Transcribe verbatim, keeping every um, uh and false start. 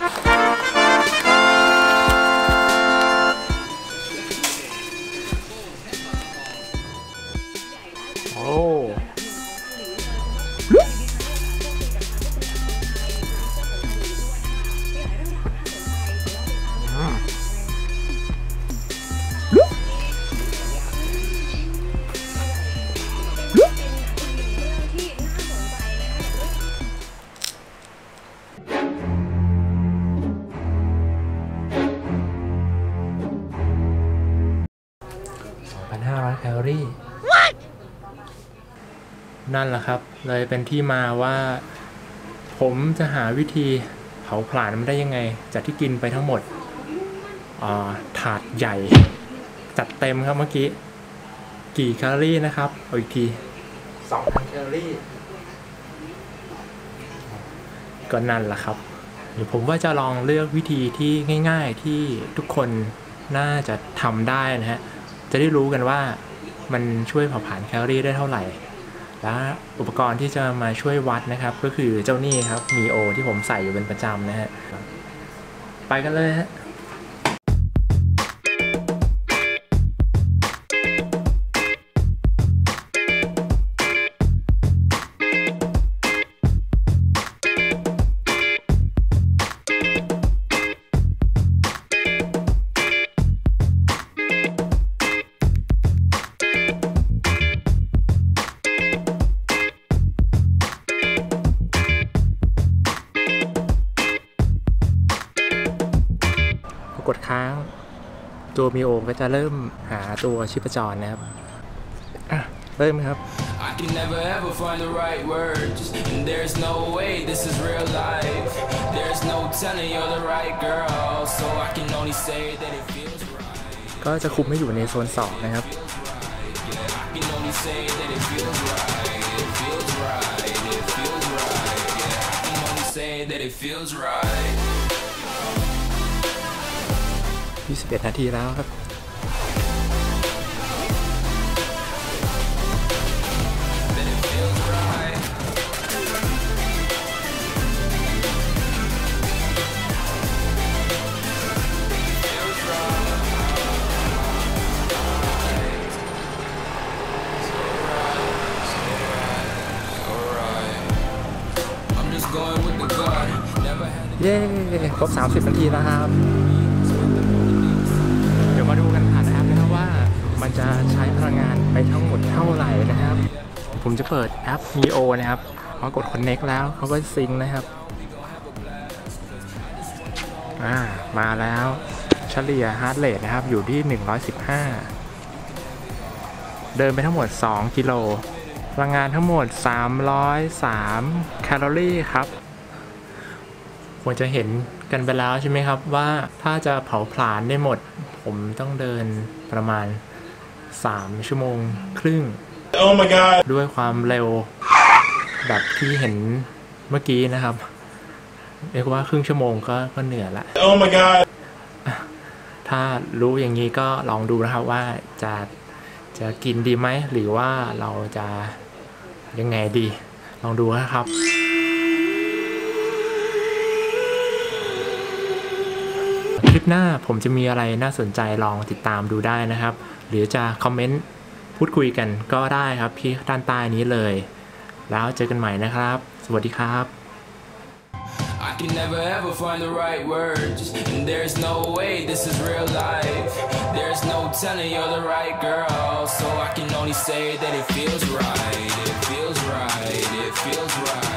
โอ้พันห้าร้อยแคลอรี่นั่นแหละครับเลยเป็นที่มาว่าผมจะหาวิธีเผาผลาญมันได้ยังไงจากที่กินไปทั้งหมดถาดใหญ่จัดเต็มครับเมื่อกี้กี่แคลอรี่นะครับเอาอีกที สองพัน แคลอรี่ก็นั่นแหละครับเดี๋ยวผมว่าจะลองเลือกวิธีที่ง่ายๆที่ทุกคนน่าจะทำได้นะฮะจะได้รู้กันว่ามันช่วยเผาผลาญแคลอรี่ได้เท่าไหร่และอุปกรณ์ที่จะมาช่วยวัดนะครับก็คือเจ้านี่ครับมีโอที่ผมใส่อยู่เป็นประจำนะฮะไปกันเลยฮะกดค้างตัวมีโอก็จะเริ่มหาตัวชีพจรนะครับอ่ะเริ่มครับก็จะคุมให้อยู่ในโซนสองนะครับยี่สิบเอ็ดนาทีแล้วครับเย้ครบสามสิบนาทีแล้วครับเดี๋ยวมาดูกันผ่านแอปนะครับว่ามันจะใช้พลังงานไปทั้งหมดเท่าไหร่นะครับผมจะเปิดแอป มีโอ นะครับพอกด Connect แล้วเขาก็ซิงค์นะครับอ่ามาแล้วเฉลี่ย Heart Rate นะครับอยู่ที่หนึ่งร้อยสิบห้าเดินไปทั้งหมดสองกิโลพลังงานทั้งหมดสามร้อยสามแคลอรี่ครับควรจะเห็นกันไปแล้วใช่ไหมครับว่าถ้าจะเผาผลาญได้หมดผมต้องเดินประมาณสามชั่วโมงครึ่ง oh my god ด้วยความเร็วแบบที่เห็นเมื่อกี้นะครับเรียกว่าครึ่งชั่วโมงก็ก็เหนื่อยละ oh my god ถ้ารู้อย่างนี้ก็ลองดูนะครับว่าจะจะกินดีไหมหรือว่าเราจะยังไงดีลองดูนะครับคลิปหน้าผมจะมีอะไรน่าสนใจลองติดตามดูได้นะครับหรือจะคอมเมนต์พูดคุยกันก็ได้ครับที่ด้านใต้นี้เลยแล้วเจอกันใหม่นะครับสวัสดีครับ I can never ever find the right words and there's no way this is real life there's no telling you're the right girl so I can only say that it feels right it feels right it feels right